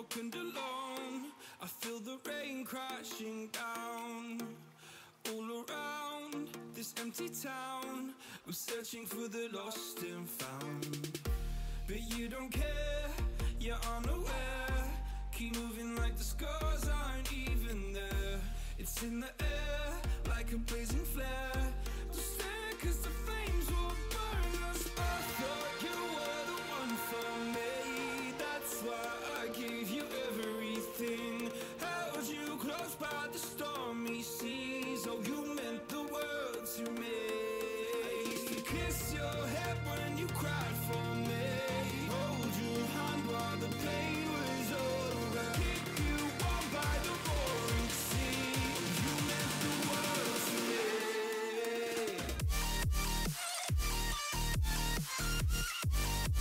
and alone. I feel the rain crashing down all around this empty town. I'm searching for the lost and found, but you don't care, you're unaware. Keep moving like the scars aren't even there. It's in the air like a blazing flare.